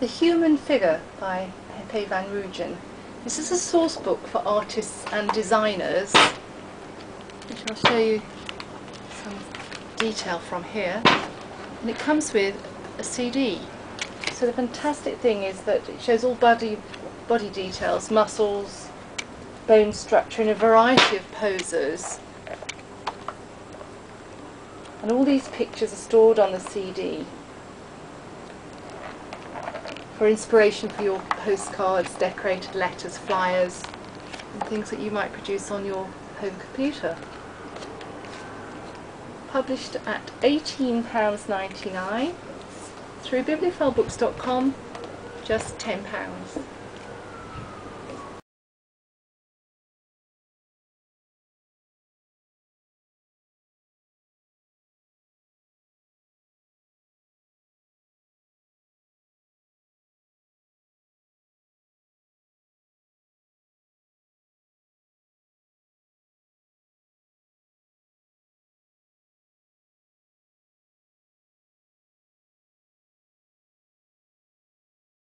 The Human Figure by PEPIN. This is a source book for artists and designers, which I'll show you some detail from here. And it comes with a CD. So the fantastic thing is that it shows all body details, muscles, bone structure in a variety of poses. And all these pictures are stored on the CD for inspiration for your postcards, decorated letters, flyers, and things that you might produce on your home computer. Published at £18.99 through bibliophilebooks.com, just £10.